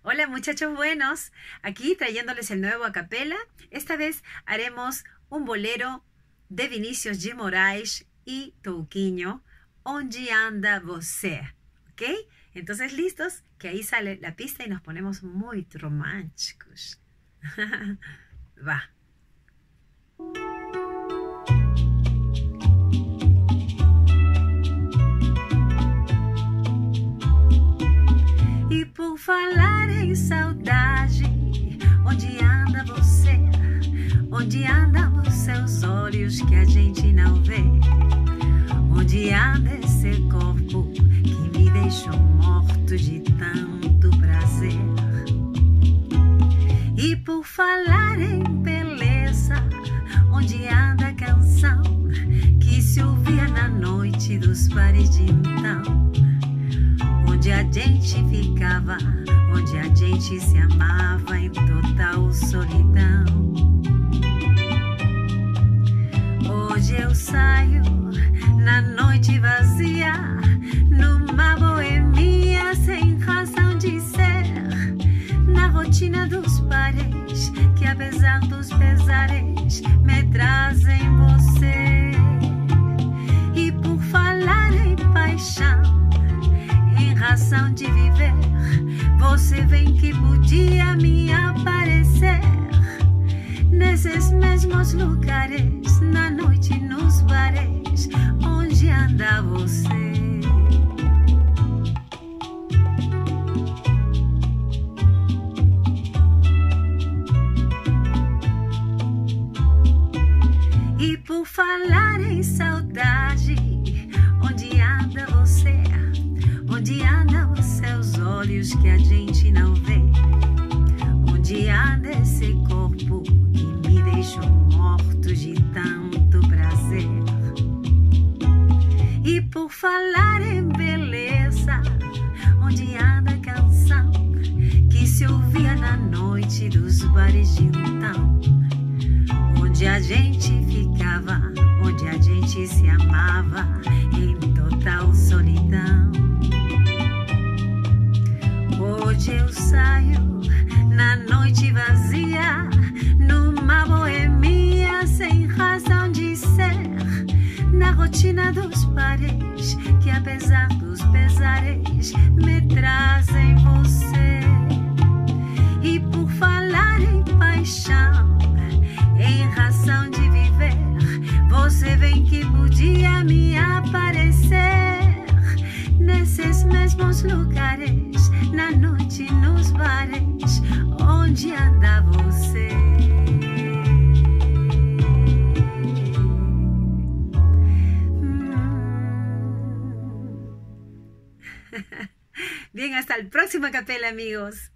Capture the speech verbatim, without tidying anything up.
Hola muchachos buenos, aquí trayéndoles el nuevo a capela. Esta vez haremos un bolero de Vinícius de Moraes y Touquinho, Onde anda você? ¿Ok? Entonces listos, que ahí sale la pista y nos ponemos muy románticos. Va. E por falar em saudade, onde anda você? Onde andam os seus olhos que a gente não vê? Onde anda esse corpo que me deixou morto de tanto prazer? E por falar em beleza, onde anda a canção que se ouvia na noite dos bares de então? Onde a gente ficava, onde a gente se amava em total solidão. Hoje eu saio na noite vazia, numa boemia sem razão de ser, na rotina dos bares que apesar dos pesares me trazem você. E por falar em paixão, razão de viver, você vem que podia me aparecer nesses mesmos lugares, na noite nos bares, onde anda você? E por falar em saudade, onde anda você? Onde andam os seus olhos que a gente não vê? Onde anda esse corpo que me deixou morto de tanto prazer? E por falar em beleza, onde anda a canção que se ouvia na noite dos bares de então? Onde a gente ficava, onde a gente se amava em total solidão. Hoje eu saio na noite vazia, numa boemia sem razão de ser, na rotina dos bares que apesar dos pesares me trazem você. E por falar em paixão, em razão de viver, você vem que podia me aparecer nesses mesmos lugares, na noite nos bares, onde anda você? Mm. Bien, hasta el próximo capela, amigos.